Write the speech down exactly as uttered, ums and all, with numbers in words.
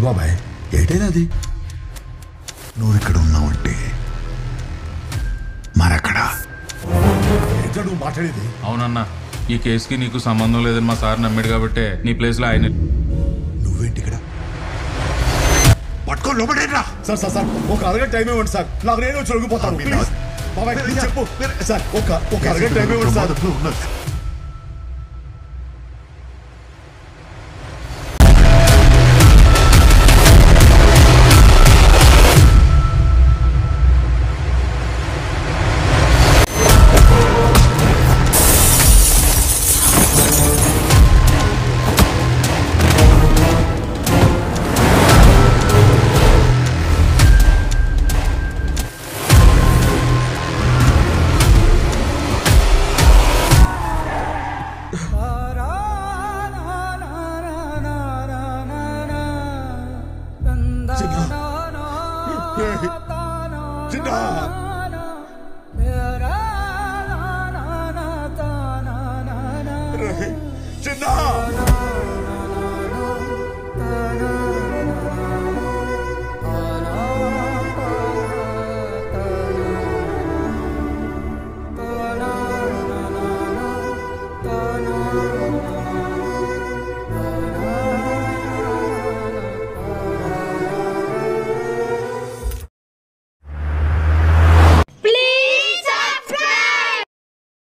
బాబాయ్ ఏటైనా అది నువ్వు ఇక్కడ ఉన్నావంటే మరక్కడా ఏంటో నువ్వు మాట్లాడేది? అవునన్నా, ఈ కేసుకి నీకు సంబంధం లేదని మా సార్ నమ్మాడు కాబట్టి నీ ప్లేస్లో ఆయన. నువ్వేంటి ఇక్కడ? పట్టుకో లోపడేరా. సార్ సార్ సార్ ఒక అరగంట టైం ఇవ్వండి సార్, నాకు నేను చొలగిపోతాను. బాబాయ్ చెప్పు సార్, ఒక ఒక అరగంట టైం ఇవ్వండి సార్.